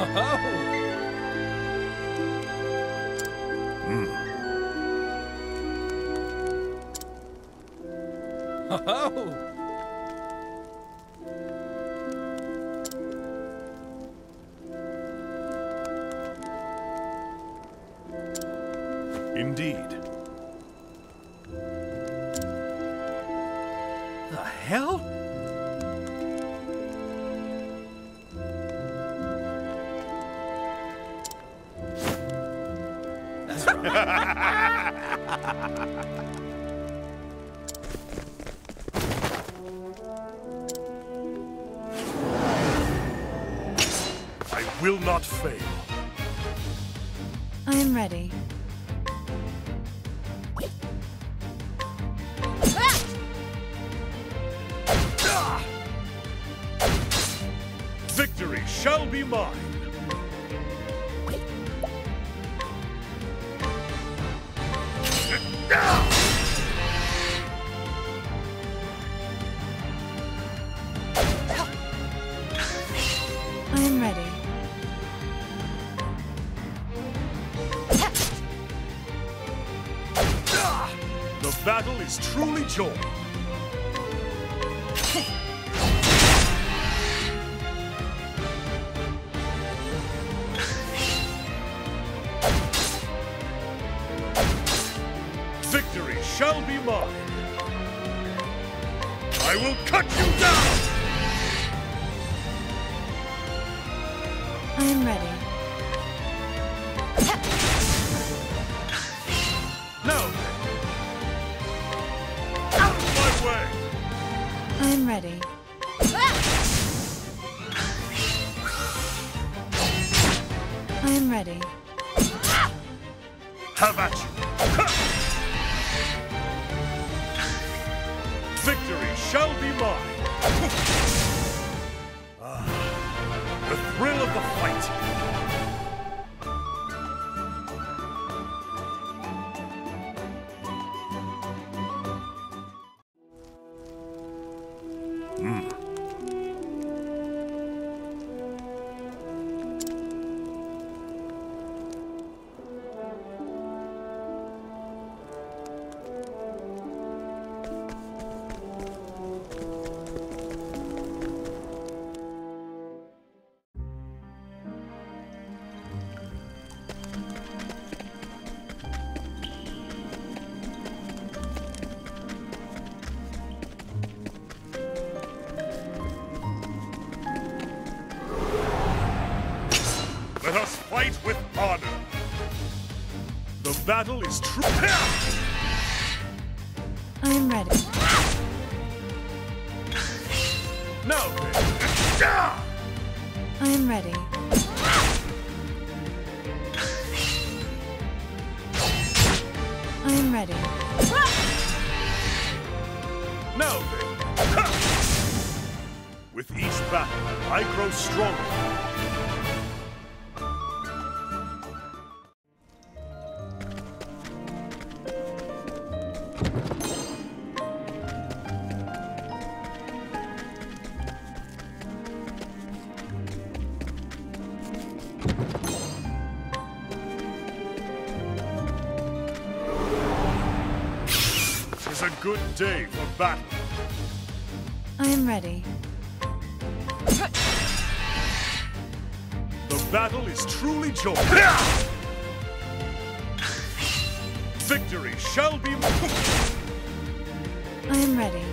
Indeed. The hell? I will not fail. I am ready. Victory shall be mine. I am ready. The battle is truly joy. Victory shall be mine. I will cut you down! I am ready. No! Out of my way! I am ready. I am ready. Have at you! Victory shall be mine! The thrill of the fight! Let us fight with honor. The battle is true. I am ready. Now then. I am ready. I am ready. Now then. With each battle, I grow stronger. It's a good day for battle. I am ready. The battle is truly joy. Victory shall be mine. I am ready.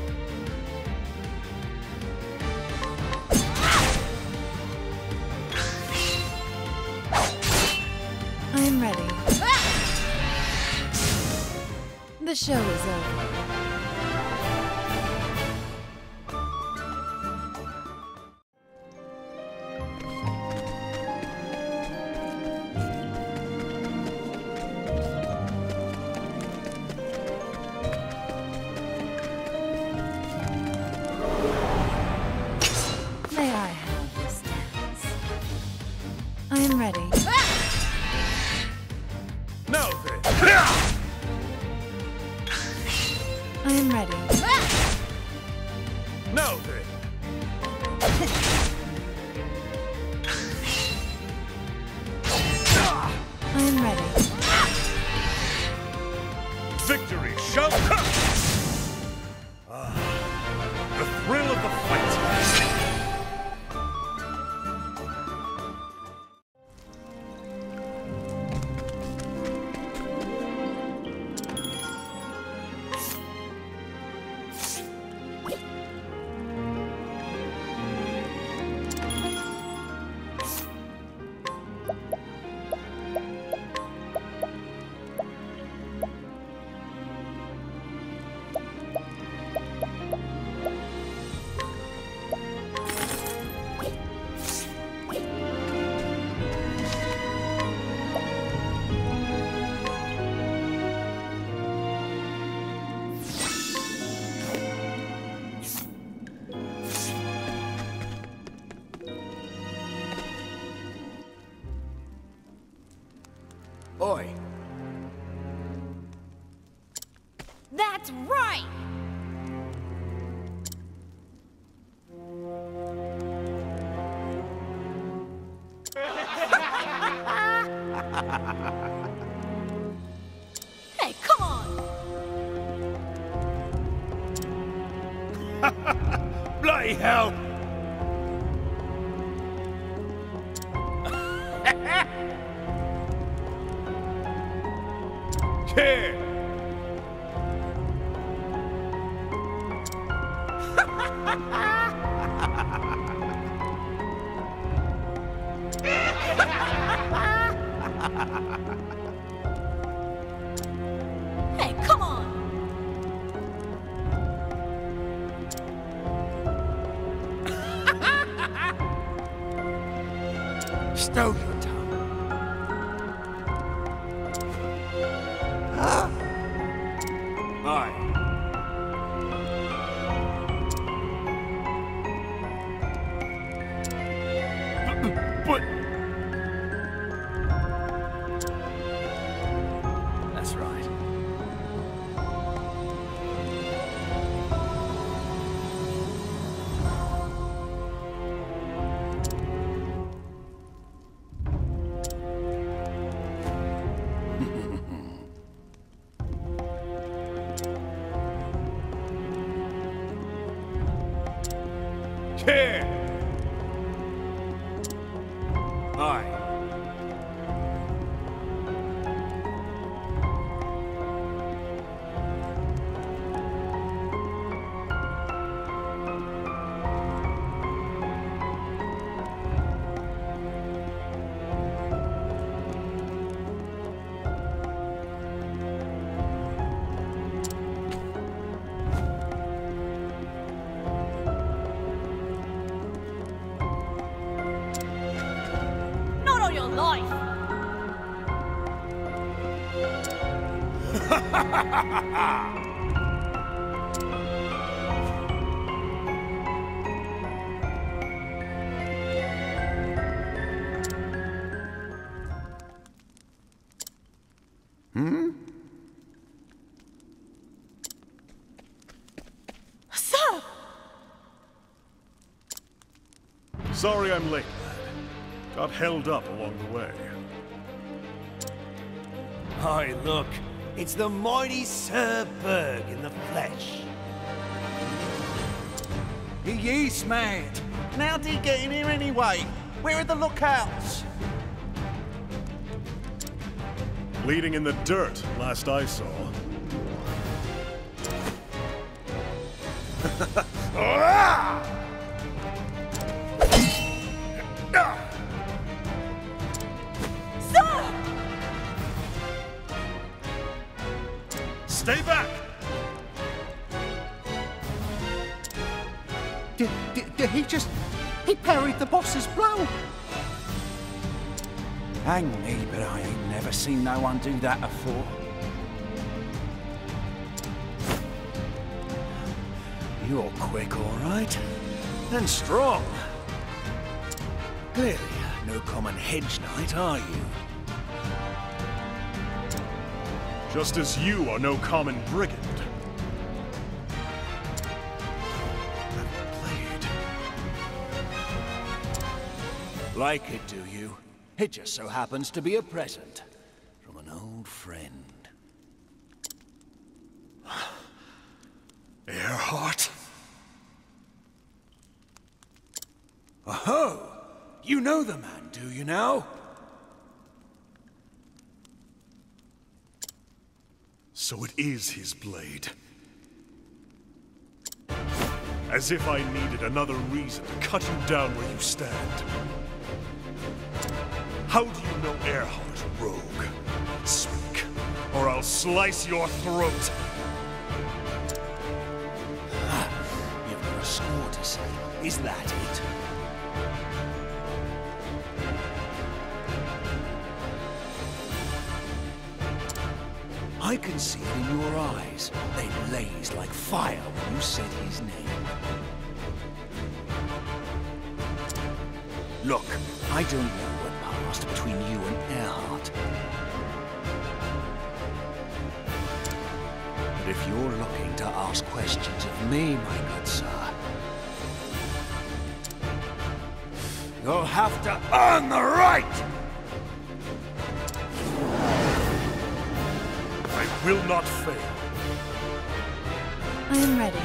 I am ready. The show is over. May I have this dance? I am ready. Now then. I am ready. Now then. shove! The thrill of the fight! Oi. That's right! Hey, come on! Bloody hell! Kid! Hey, come on! Stow your tongue. Aye. But... That's right. Kid! Aye. Not all your life! Sir! Sorry I'm late, lad. Got held up along the way. Aye, look. It's the mighty Sir Berg in the flesh. He is mad. And how did he get in here anyway? Where are the lookouts? Bleeding in the dirt, last I saw. Sir! Stay back! Did he just... He parried the boss's blow. Hang me, but I ain't never seen no one do that before. You're quick, all right. And strong. Clearly, no common hedge knight, are you? Just as you are no common brigand. That blade. Like it, do you? It just so happens to be a present from an old friend. Earhart? Oh, you know the man, do you now? So it is his blade. As if I needed another reason to cut you down where you stand. How do you know Earhart, rogue? Speak, or I'll slice your throat. You've got a score to say. Is that it? I can see it in your eyes. They blazed like fire when you said his name. Look, I don't know what passed between you and Earhart. But if you're looking to ask questions of me, my good sir, you'll have to earn the right! I will not fail. I am ready.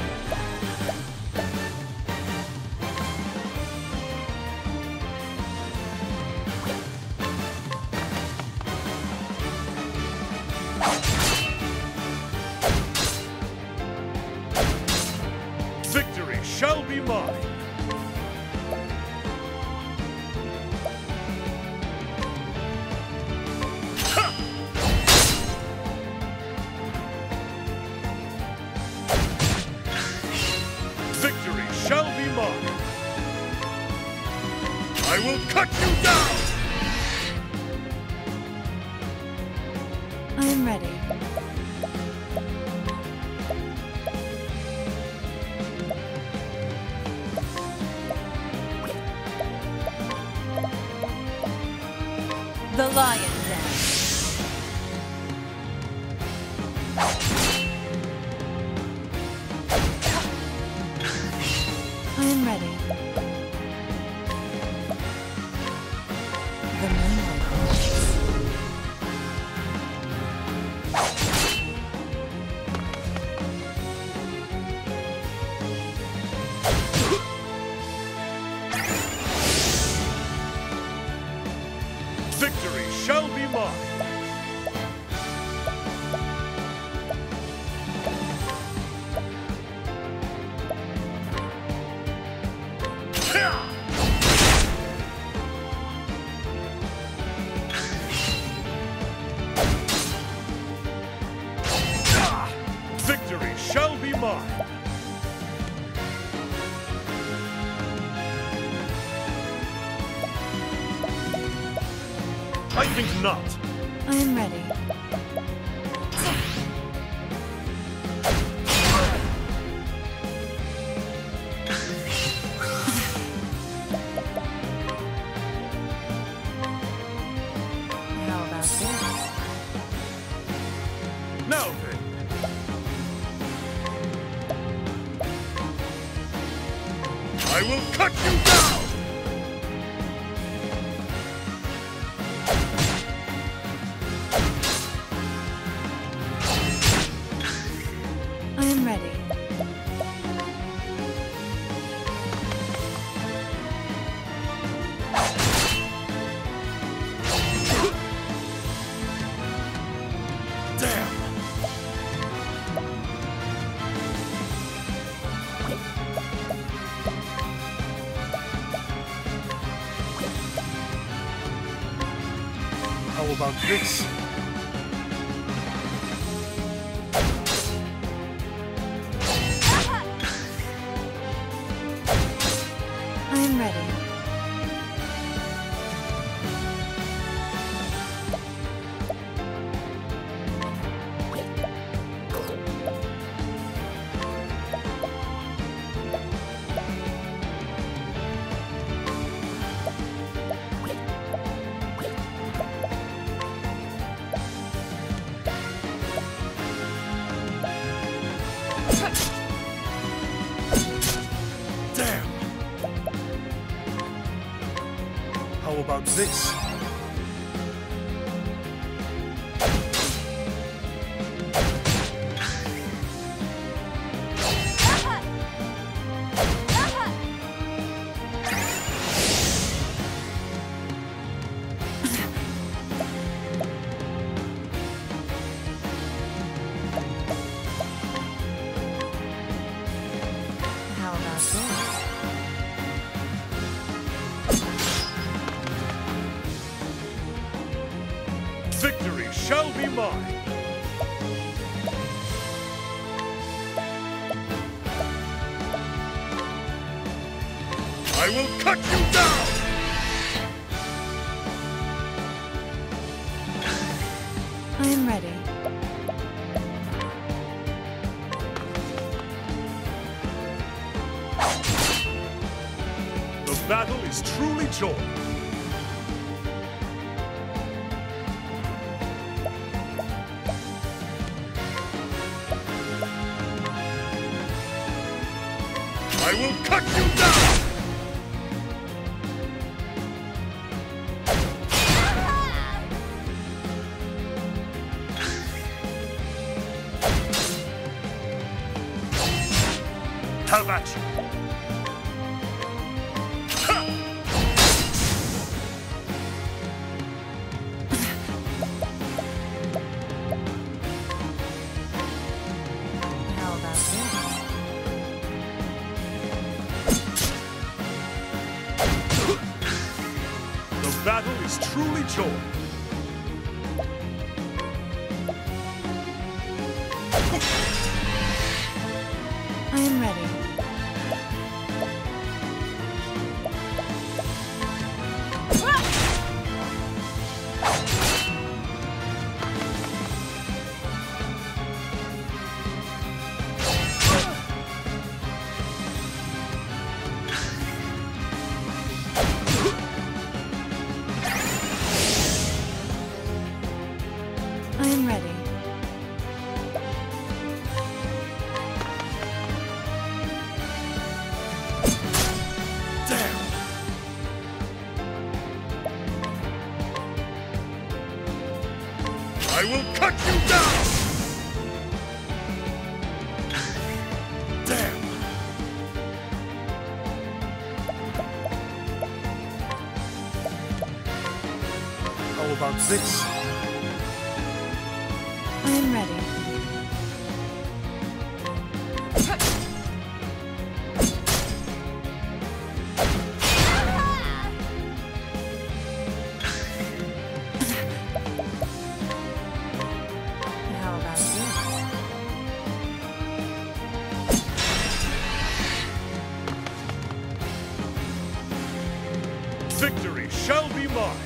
Victory shall be mine. Victory shall be mine. I will cut you down! I am ready. The Lion Den. I am ready. The Moonlight Horse. Victory shall be mine. Victory shall be mine. I think not. I am ready. How about this? Now then. I will cut you down! I am ready. Damn! How about this? I am ready. Damn! How about this? this? Victory shall be mine. I will cut you down! I am ready. The battle is truly joined. I will cut you down! Have at you! Ha! How about this? The battle is truly joined. I am ready. I am ready. Damn! I will cut you down! Damn! How about this? I am ready. How about this? Victory shall be mine!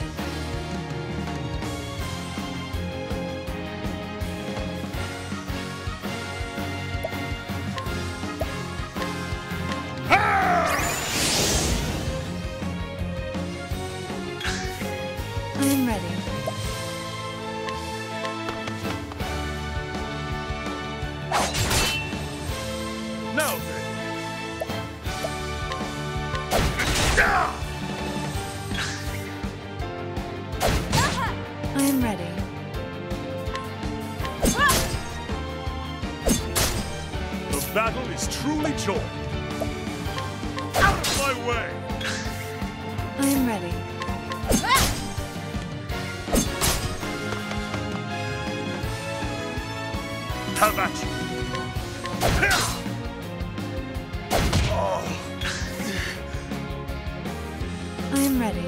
I am ready. Now then! Ah! I am ready. The battle is truly joined. Out of my way! I am ready. Have at you! Oh, I am ready.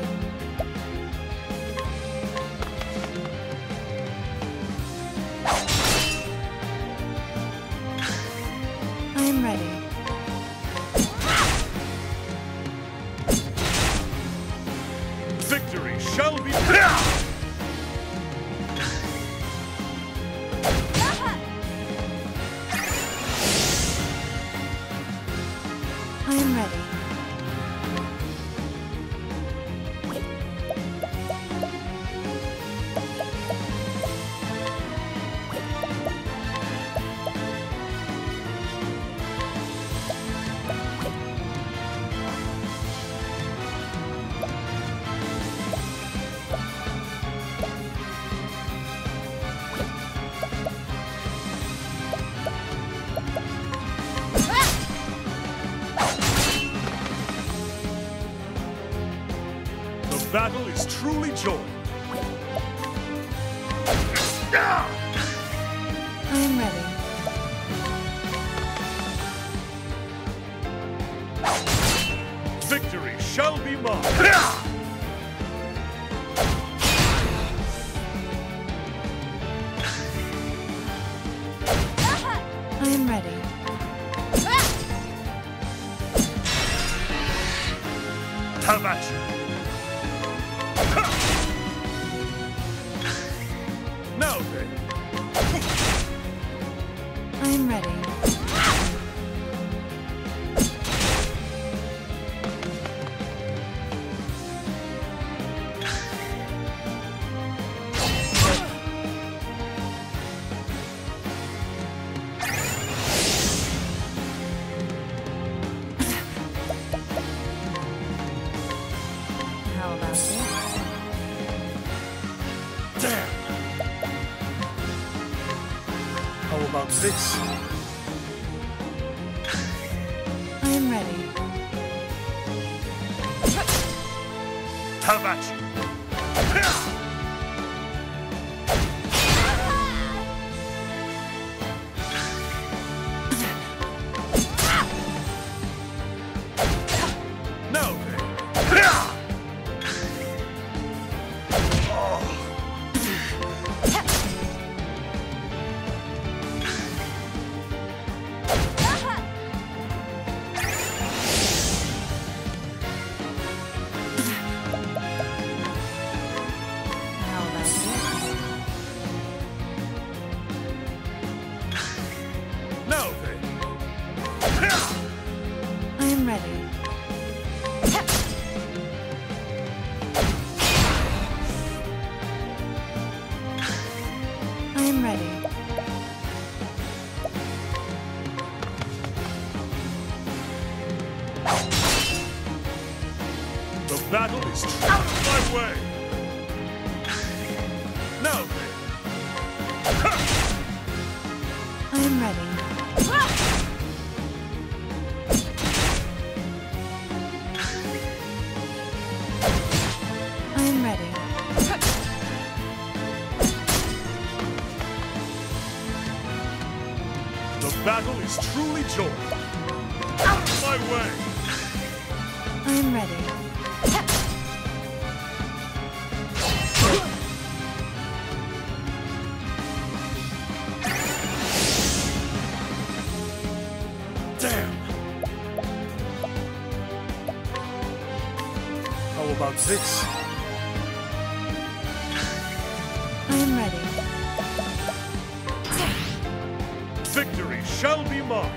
I am ready. victory shall be... I am ready. The battle is truly joined. I am ready. shall be mine. I am ready. Have at you. Now then. I am ready. How about this? Damn. How about this? I am ready. Have at you. Now then. How about this? Now then. I am ready. I am ready. The battle is truly my way. Now then. I am ready. I am ready. The battle is truly joined. My way. I am ready. Damn. How about this? I am ready. Victory shall be mine.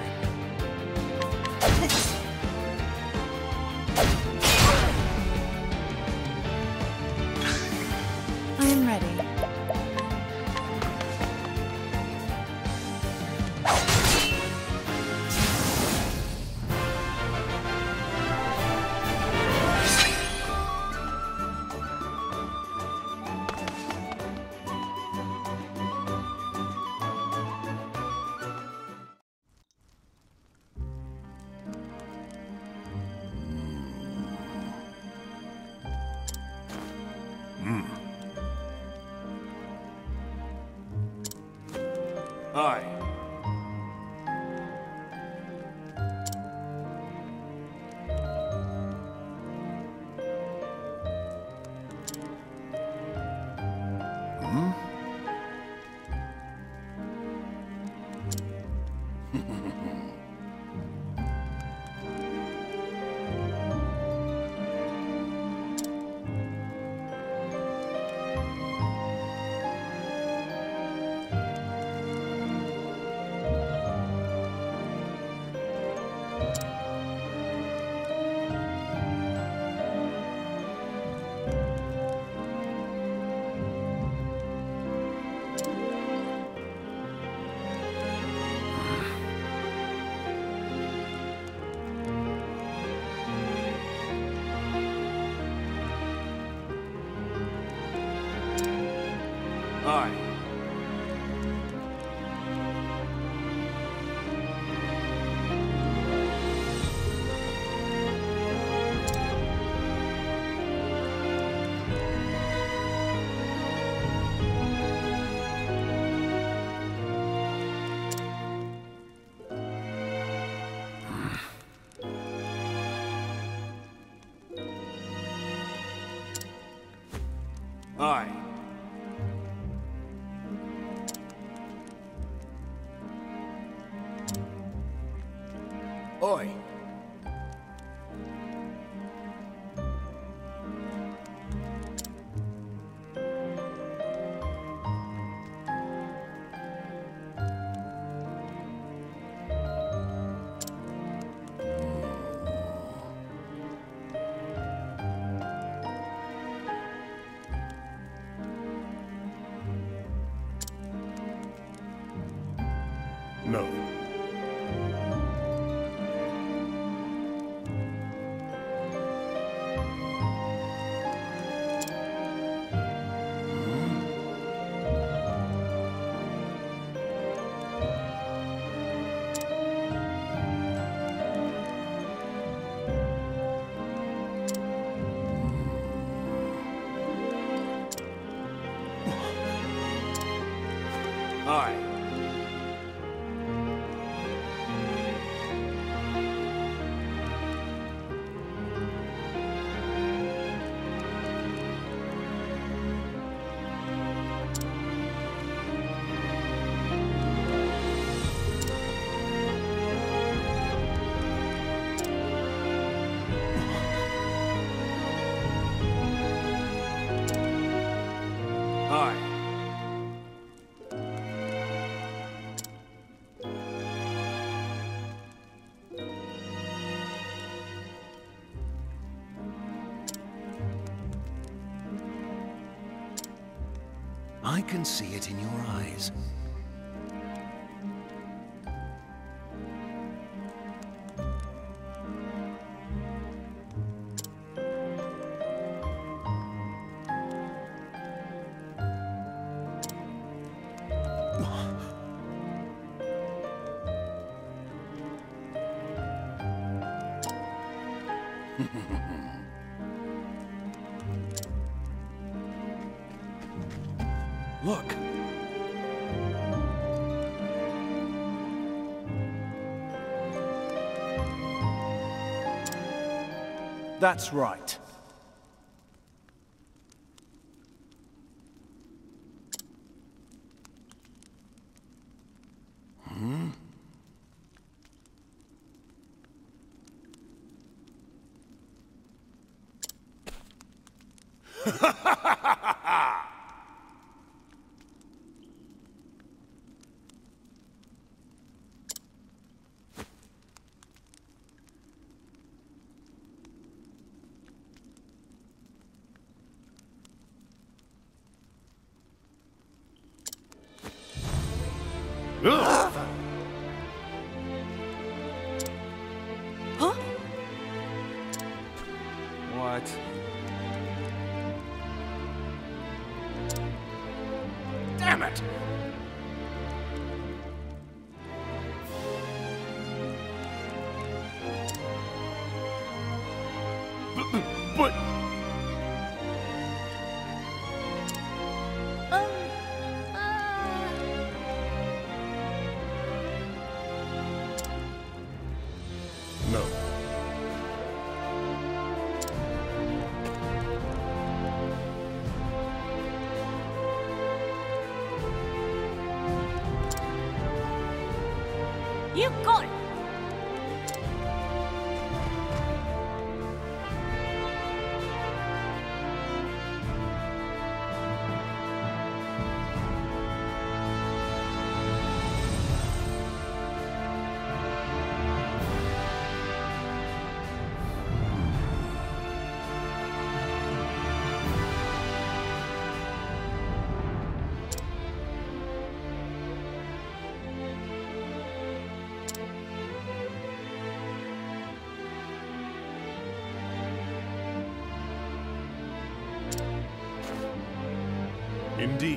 I am ready. Aye. Aye. Oi. No. Aye. Aye. I can see it in your eyes. Look. That's right. Ugh. Huh? What? Damn it! But no. You got it! Indeed.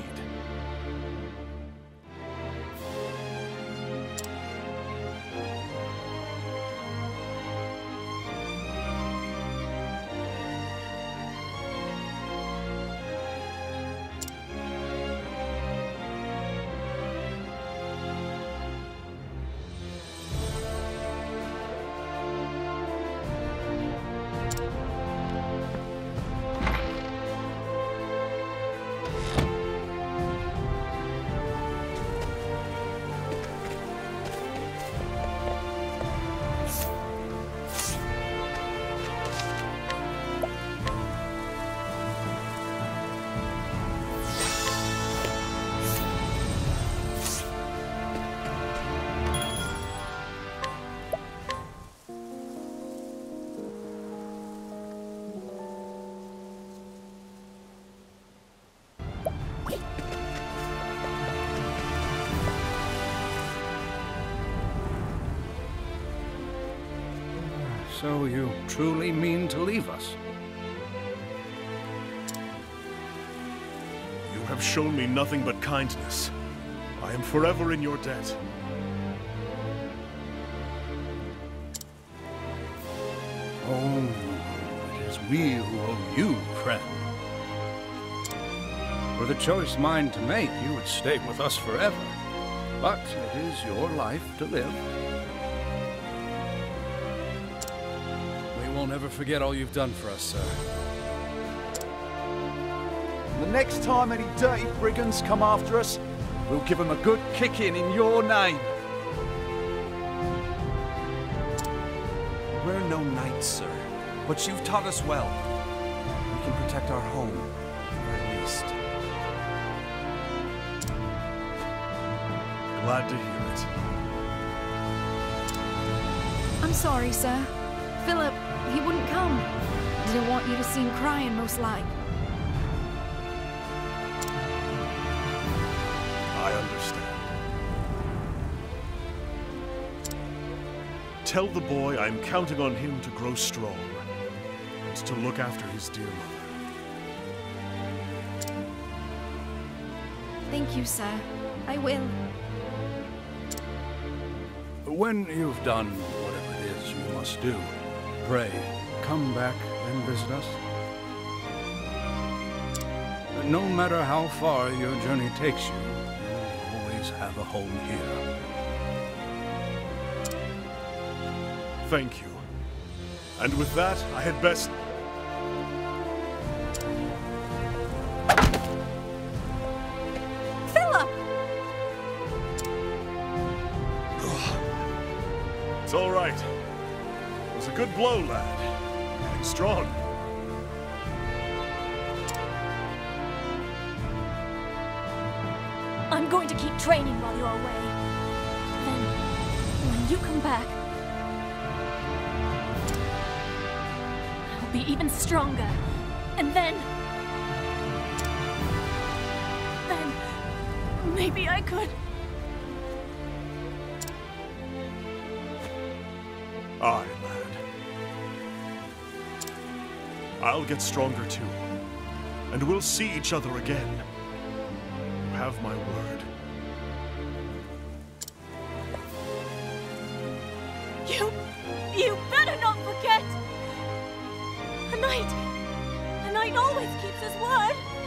So you truly mean to leave us? You have shown me nothing but kindness. I am forever in your debt. Oh, it is we who owe you, friend. Were the choice mine to make, you would stay with us forever. But it is your life to live. We will never forget all you've done for us, sir. The next time any dirty brigands come after us, we'll give them a good kicking in your name. We're no knights, sir, but you've taught us well. We can protect our home, at least. Glad to hear it. I'm sorry, sir. Philip, he wouldn't come. Didn't want you to see him crying, most like. I understand. Tell the boy I'm counting on him to grow strong and to look after his dear mother. Thank you, sir. I will. When you've done whatever it is you must do, pray, come back and visit us. No matter how far your journey takes you, you'll always have a home here. Thank you. And with that, I had best... Philip! It's all right. It was a good blow, lad. Getting strong. I'm going to keep training while you're away. Then, when you come back, I'll be even stronger. And then maybe I could... Aye, lad. I'll get stronger too. And we'll see each other again. You have my word. You better not forget! A knight always keeps his word!